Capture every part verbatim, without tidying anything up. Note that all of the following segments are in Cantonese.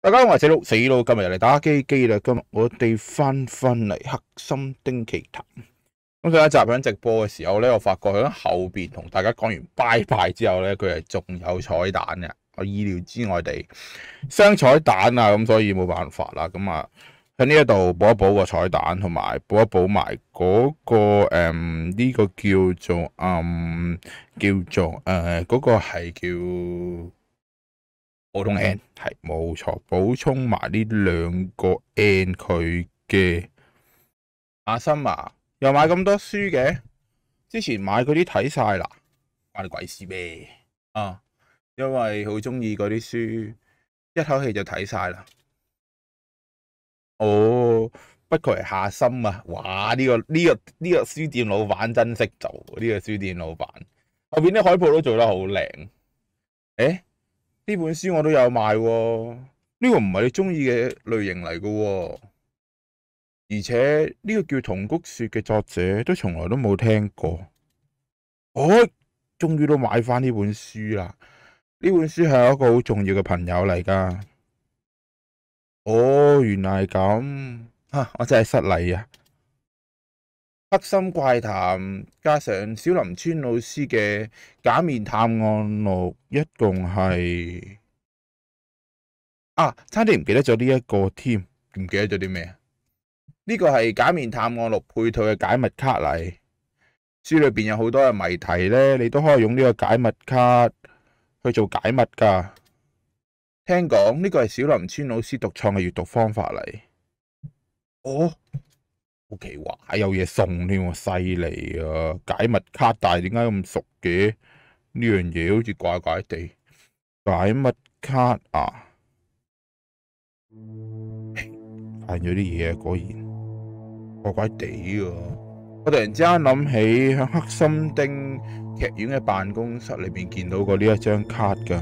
大家好，我係死佬，死佬今日又嚟打機機啦。今日我哋翻翻嚟《黑心丁奇譚》。咁上一集喺直播嘅時候咧，我發覺喺後邊同大家講完拜拜之後咧，佢係仲有彩蛋嘅。我意料之外地雙彩蛋啊，咁所以冇辦法啦。咁啊喺呢一度補一補個彩蛋，同埋補一補埋嗰個誒呢、嗯這個叫做嗯叫做誒嗰、呃那個係叫。普通 N 係冇錯，補充埋呢兩個 N 佢嘅。阿森啊，又買咁多書嘅？之前買嗰啲睇晒啦，關你鬼事咩？啊，因為好中意嗰啲書，一口氣就睇晒啦。哦，不愧係夏森啊！哇，呢、這個呢、這個呢、這個書店老闆真識做，呢、這個書店老闆後邊啲海報都做得好靚。誒？呢本書我都有買喎，呢個唔係你中意嘅類型嚟嘅喎，而且呢個叫桐谷雪嘅作者都從來都冇聽過。哦，終於都買翻呢本書啦！呢本書係一個好重要嘅朋友嚟噶。哦，原來係咁，啊，我真係失禮啊！黑心怪談加上小林村老師嘅假面探案錄，一共係啊，差啲唔記得咗呢一個添，唔記得咗啲咩？呢個係假面探案錄配套嘅解密卡嚟，書裏邊有好多嘅謎題咧，你都可以用呢個解密卡去做解密噶。聽講呢個係小林村老師獨創嘅閱讀方法嚟。哦。好奇話有嘢送添喎，犀利啊！解密卡，但係點解咁熟嘅？呢樣嘢好似怪怪地。解密卡啊，發現咗啲嘢啊，果然怪怪地啊！我突然之間諗起喺黑心丁劇院嘅辦公室裏邊見到過呢一張卡噶。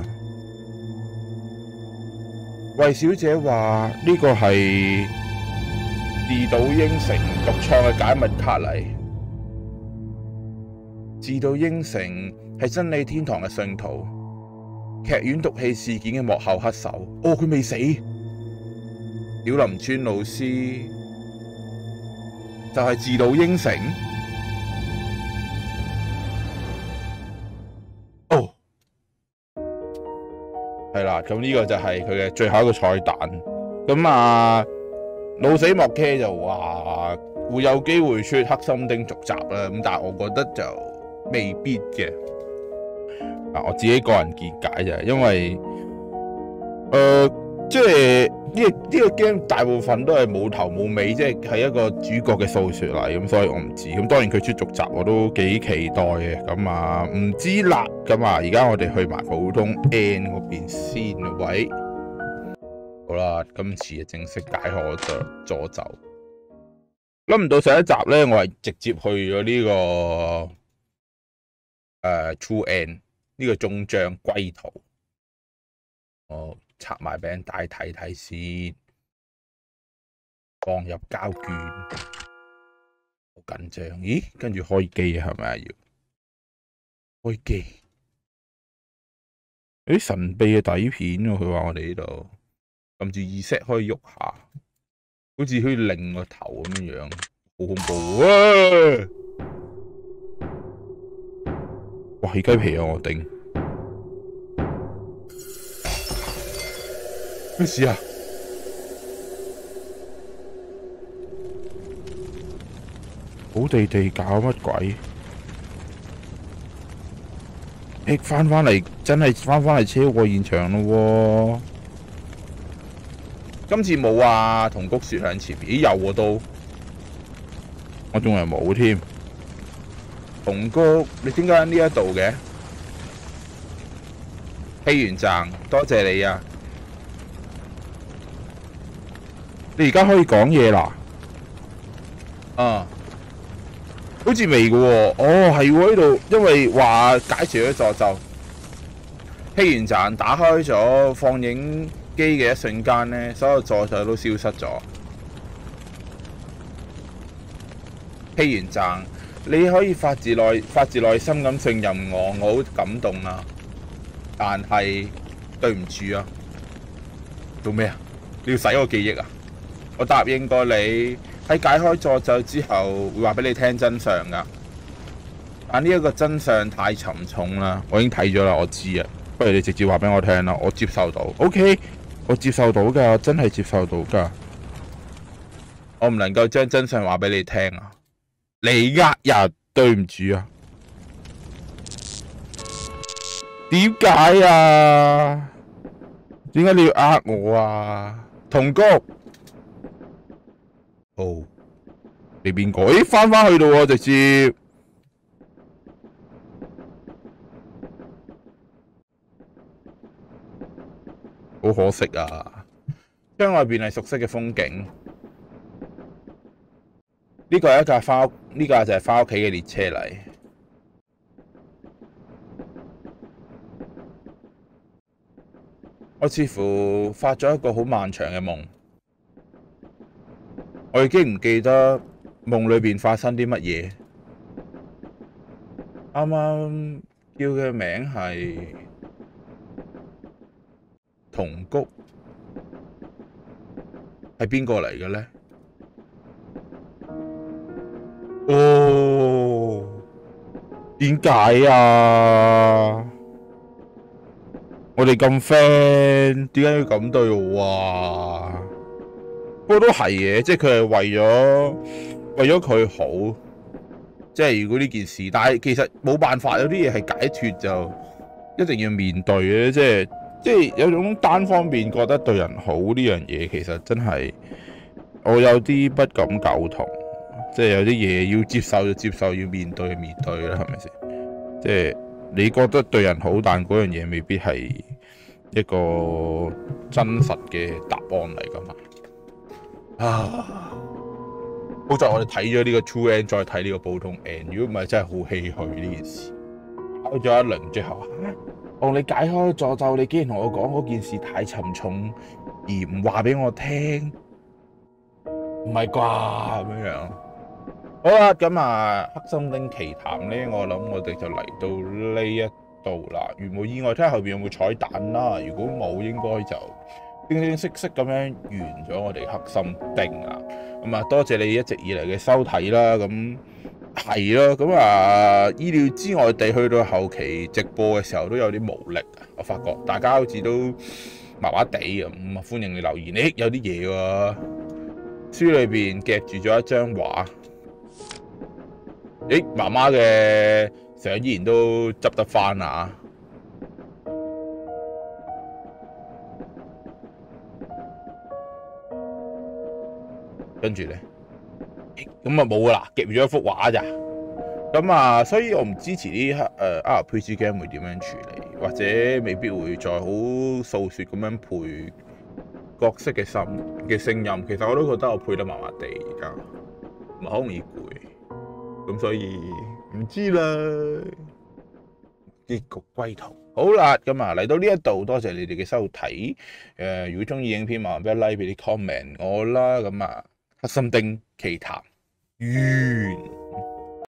衛小姐話呢個係自島英成獨創嘅解密卡嚟。自島英成係真理天堂嘅信徒，劇院毒氣事件嘅幕後黑手。哦，佢未死。小林村老師就係自島英成。哦，係啦，咁呢個就係佢嘅最後一個彩蛋。咁啊。老死莫 K 就話會有機會出黑心丁續集啦，咁但係我覺得就未必嘅。啊，我自己個人見解啫，因為誒、呃，即係呢個呢個 game 大部分都係冇頭冇尾，即係係一個主角嘅訴說嚟，咁所以我唔知。咁當然佢出續集我都幾期待嘅，咁啊唔知啦。咁啊，而家我哋去埋普通 N 嗰邊先，喂。好啦，今次就正式解開我嘅詛咒。諗唔到上一集咧，我係直接去咗呢、這個誒、呃、True End 呢個終章歸途。我拆埋俾人大睇睇先，放入膠卷，好緊張。咦？跟住開機係咪啊？要開機？有啲神秘嘅底片喎，佢話我哋呢度。撳住意識可以喐下，好似可以擰個頭咁樣樣，好恐怖啊！哇，起雞皮啊！我頂，咩事啊？好地地搞乜鬼？誒，翻返嚟，真係翻返嚟車禍現場咯喎！今次冇啊，桐谷雪喺前面，咦有喎都，我仲係冇添。桐谷，你點解喺呢一度嘅？希元站，多謝你啊！你而家可以講嘢啦？啊，好似未嘅喎。哦，係喎呢度，因為話解除咗詛咒。希元站打開咗放映機嘅一瞬間呢，所有詛咒都消失咗。希元站，你可以發自內發自內心咁信任我，我好感動啊！但係對唔住啊，做咩啊？ 你要洗我記憶啊？我答應過你喺解開詛咒之後會話俾你聽真相噶，但呢一個真相太沉重啦，我已經睇咗啦，我知啊。不如你直接話俾我聽啦，我接受到。OK， 我接受到噶，我真係接受到噶。我唔能夠將真相話俾你聽啊！你呃人，對唔住啊！點解啊？點解你要呃我啊？同谷，哦，你邊個？咦，翻返去到喎，直接。好可惜啊！窗外邊係熟悉嘅風景。呢個係一架翻屋，呢架就係翻屋企嘅列車嚟。我似乎發咗一個好漫長嘅夢，我已經唔記得夢裏邊發生啲乜嘢。啱啱叫嘅名係同谷，係邊個嚟嘅呢？哦，點解啊？我哋咁 friend，點解要咁對我啊？不過都係嘅，即係佢係為咗為咗佢好，即係如果呢件事，但係其實冇辦法，有啲嘢係解脫就一定要面對嘅，即係即係有種單方面覺得對人好呢樣嘢，其實真係我有啲不敢苟同。即係有啲嘢要接受就接受，要面對就面對啦，係咪先？即係你覺得對人好，但嗰樣嘢未必係一個真實嘅答案嚟噶嘛？啊！好在我哋睇咗呢個 True End， 再睇呢個普通 End， 如果唔係真係好唏噓呢件事。搞咗一輪之後，同你解開詛咒，你竟然同我講嗰件事太沉重，而唔話俾我聽，唔係啩咁樣樣？好啦，咁啊，黑心丁奇談咧，我諗我哋就嚟到呢一度啦。如無意外，睇下後邊有冇彩蛋啦。如果冇，應該就正正式式咁樣完咗我哋黑心丁啦。咁啊，多謝你一直以嚟嘅收睇啦。咁係咯，咁啊，意料之外地去到後期直播嘅時候都有啲無力啊。我發覺大家好似都麻麻地咁，咁啊，歡迎你留言。誒，有啲嘢喎，書裏邊夾住咗一張畫。誒，媽媽嘅相依然都執得翻啊！跟住咧，咁啊冇噶啦，夾咗一幅畫咋？咁啊，所以我唔支持啲誒 R P G game 會點樣處理，或者未必會再好訴說咁樣配角色嘅聲嘅聲音。其實我都覺得我配得麻麻地，而家唔係好容易攰。咁所以唔知啦，結局歸途。好啦，咁啊嚟到呢一度，多謝你哋嘅收睇。誒、呃，如果中意影片，麻煩俾個 like，俾啲 comment 我啦。咁啊，黑心丁奇談完。